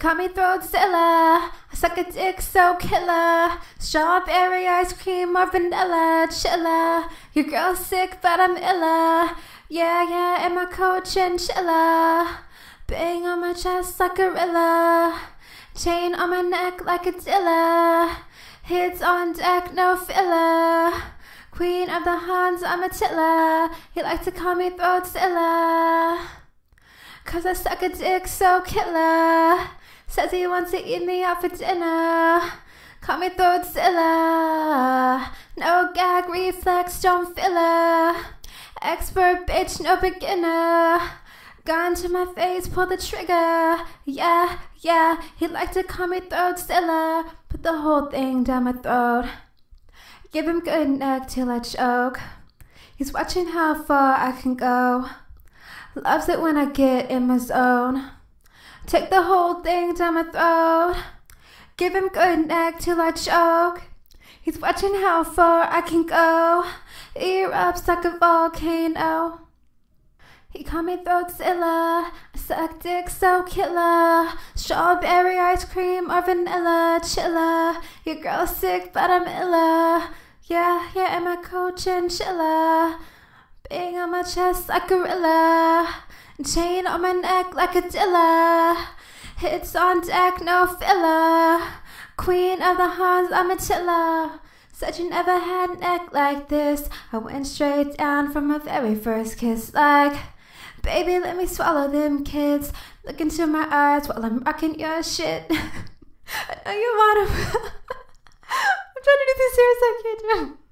Call me Throatzilla, I suck a dick so killer. Strawberry ice cream or vanilla, chilla. Your girl's sick but I'm illa. Yeah, and my coat chinchilla. Bang on my chest like a gorilla. Chain on my neck like a dilla. Hits on deck, no filler. Queen of the Hans, I'm a tiller. You like to call me Throatzilla, 'cause I suck a dick so killer. Says he wants to eat me out for dinner. Call me Throatzilla. No gag reflex, don't filler. Expert bitch, no beginner. Gun to my face, pull the trigger. Yeah, he like to call me Throatzilla. Put the whole thing down my throat. Give him good neck till I choke. He's watching how far I can go. Loves it when I get in my zone. Take the whole thing down my throat. Give him good neck till I choke. He's watching how far I can go. Erupts like a volcano. He called me Throatzilla. I suck dick so killer. Strawberry ice cream or vanilla, chilla. Your girl's sick but I'm illa. Yeah, and my coat chinchilla. Bang on my chest like a gorilla. Chain on my neck like a dilla. Hits on deck, no filler. Queen of the Hans, I'm a tiller. Said you never had neck like this. I went straight down from my very first kiss. Like, baby, let me swallow them kids. Look into my eyes while I'm rocking your shit. I know you want to. I'm trying to do this serious, I can't do it.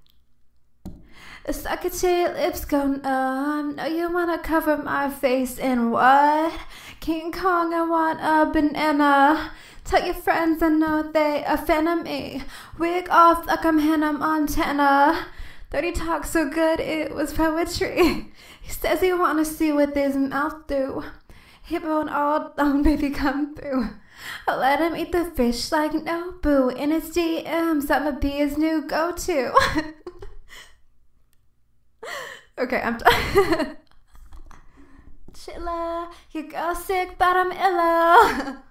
Suck it till your lips go numb. Know you wanna cover my face in what? King Kong, I want a banana. Tell your friends I know they a fan of me. Wig off like I'm Hannah Montana. Dirty talk so good it was poetry. He says he wanna see what his mouth do. He won't all down, baby, come through. I'll let him eat the fish like Nobu. In his DMs, I'ma be his new go-to. Okay, I'm done. Chilla, your girl's sick, but I'm illa.